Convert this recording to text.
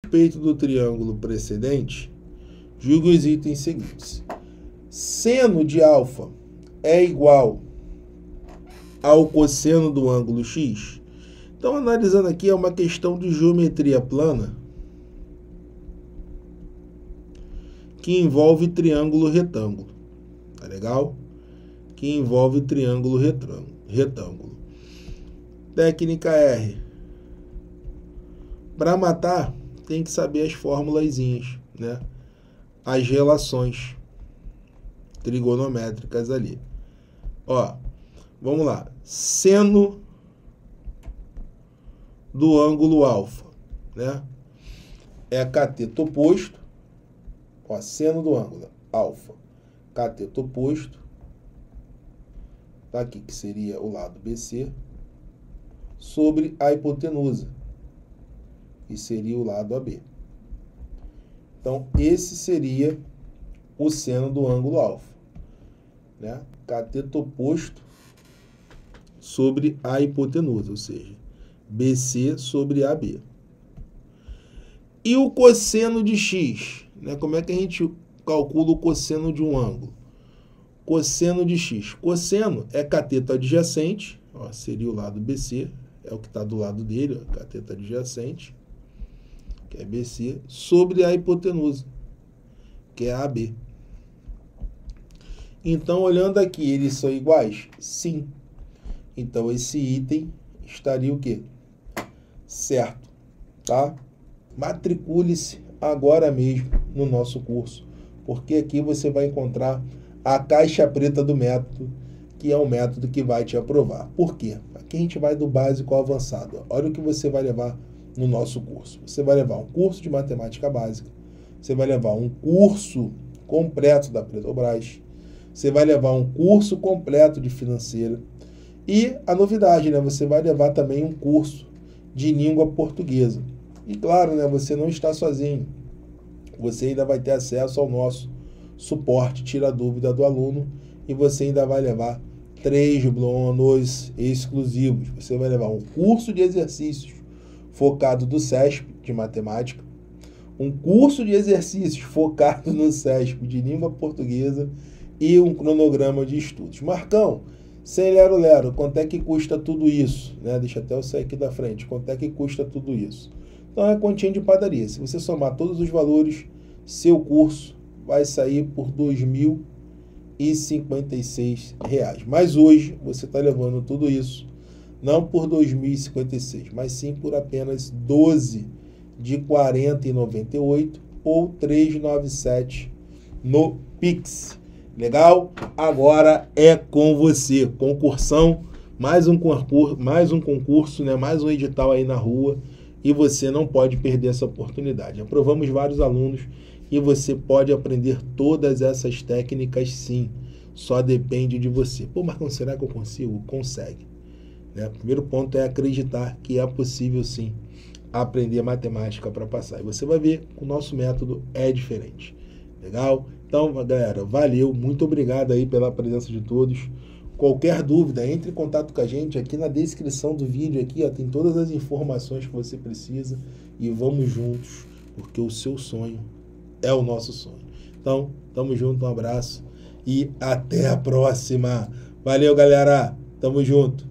respeito do triângulo precedente, julgue os itens seguintes. Seno de alfa é igual ao cosseno do ângulo x? Então, analisando aqui, é uma questão de geometria plana que envolve triângulo retângulo. Tá legal? Que envolve triângulo retângulo. Técnica R. Para matar, tem que saber as formulazinhas, né? As relações trigonométricas ali. Ó, vamos lá. Seno do ângulo alfa, né? É cateto oposto. Ó, seno do ângulo alfa, cateto oposto. Tá aqui, que seria o lado BC, sobre a hipotenusa, que seria o lado AB. Então, esse seria o seno do ângulo alfa, né? Cateto oposto sobre a hipotenusa, ou seja, BC sobre AB. E o cosseno de x, né? Como é que a gente calcula o cosseno de um ângulo? Cosseno de x. Cosseno é cateto adjacente, ó, seria o lado BC, é o que está do lado dele, ó, cateto adjacente, que é BC, sobre a hipotenusa, que é AB. Então, olhando aqui, eles são iguais? Sim. Então, esse item estaria o quê? Certo, tá? Matricule-se agora mesmo no nosso curso, porque aqui você vai encontrar a caixa preta do método, que é o método que vai te aprovar. Por quê? Aqui a gente vai do básico ao avançado. Olha o que você vai levar no nosso curso. Você vai levar um curso de matemática básica, você vai levar um curso completo da Petrobras, você vai levar um curso completo de financeira e a novidade, né? Você vai levar também um curso de língua portuguesa. E claro, né? Você não está sozinho. Você ainda vai ter acesso ao nosso suporte, tira a dúvida do aluno, e você ainda vai levar 3 bônus exclusivos. Você vai levar um curso de exercícios focado do SESP de matemática, um curso de exercícios focado no SESP de língua portuguesa e um cronograma de estudos. Marcão, sem lero-lero, quanto é que custa tudo isso? Né? Deixa até eu sair aqui da frente. Quanto é que custa tudo isso? Então é continha de padaria. Se você somar todos os valores, seu curso vai sair por R$ 2.056. Mas hoje você está levando tudo isso, não por R$ 2.056, mas sim por apenas 12 de R$ 40,98 ou R$ 397 no Pix. Legal? Agora é com você. Concursão, mais um concurso, né? Mais um edital aí na rua, e você não pode perder essa oportunidade. Aprovamos vários alunos e você pode aprender todas essas técnicas sim. Só depende de você. Pô, Marcão, será que eu consigo? Consegue. Né? O primeiro ponto é acreditar que é possível sim aprender matemática para passar. E você vai ver que o nosso método é diferente. Legal? Então, galera, valeu. Muito obrigado aí pela presença de todos. Qualquer dúvida, entre em contato com a gente. Aqui na descrição do vídeo aqui, ó, tem todas as informações que você precisa. E vamos juntos, porque o seu sonho é o nosso sonho. Então, tamo junto, um abraço e até a próxima. Valeu, galera. Tamo junto.